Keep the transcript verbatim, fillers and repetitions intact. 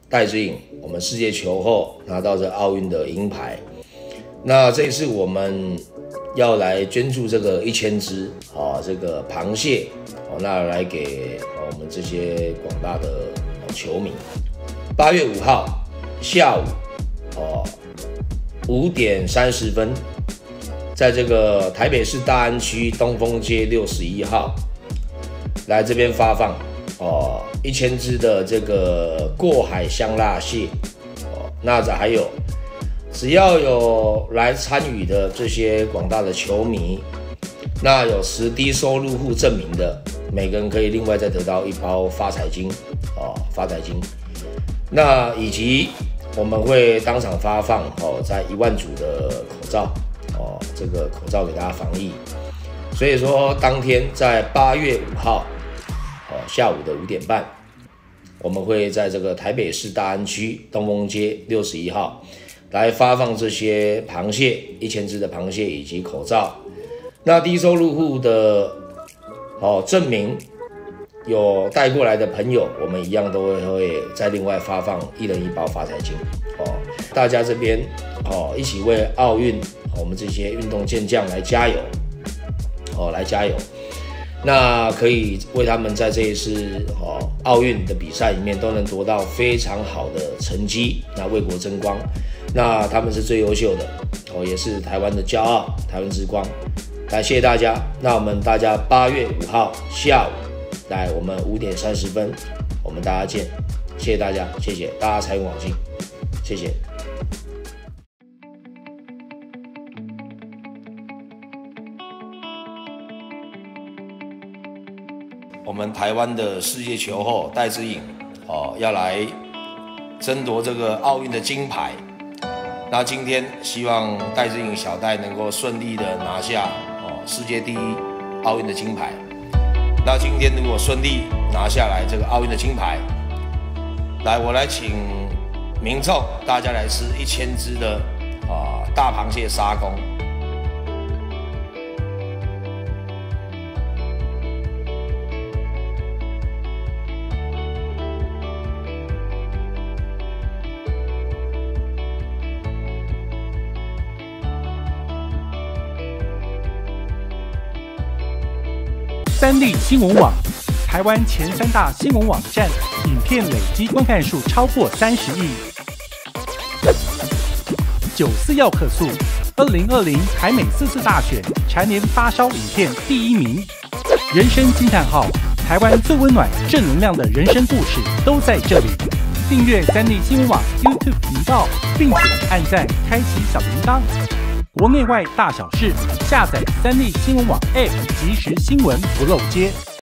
戴资颖，我们世界球后拿到这奥运的银牌。那这一次我们要来捐助这个一千只啊这个螃蟹，哦，那来给我们这些广大的球迷。八月五号下午哦五点三十分，在这个台北市大安区东风街六十一号来这边发放哦一千只的这个过海香辣蟹哦，那还有只要有来参与的这些广大的球迷，那有持低收入户证明的，每个人可以另外再得到一包发财金哦发财金。那以及我们会当场发放哦，在一万组的口罩哦，这个口罩给大家防疫。所以说，当天在八月五号哦下午的五点半，我们会在这个台北市大安区东风街六十一号来发放这些螃蟹一千只的螃蟹以及口罩。那低收入户的哦证明有带过来的朋友，我们一样都会会再另外发放一人一包发财金哦。大家这边哦一起为奥运我们这些运动健将来加油哦，来加油。那可以为他们在这一次哦奥运的比赛里面都能夺到非常好的成绩，那为国争光。那他们是最优秀的哦，也是台湾的骄傲，台湾之光。感谢大家。那我们大家八月五号下午。来，我们五点三十分，我们大家见，谢谢大家，谢谢大家财源广进，谢谢。我们台湾的世界球后戴资颖哦，要来争夺这个奥运的金牌。那今天希望戴资颖小戴能够顺利的拿下哦世界第一奥运的金牌。那今天如果顺利拿下来这个奥运的金牌，来我来请民众大家来吃一千只的啊大螃蟹沙公。 三立新闻网，台湾前三大新闻网站，影片累积观看数超过三十亿。九四要客诉，二零二零台美四次大选蝉联发烧影片第一名。人生惊叹号，台湾最温暖正能量的人生故事都在这里。订阅三立新闻网 YouTube 频道，并且按赞开启小铃铛。国内外大小事，下载三立新闻网 App， 即时新闻不漏接。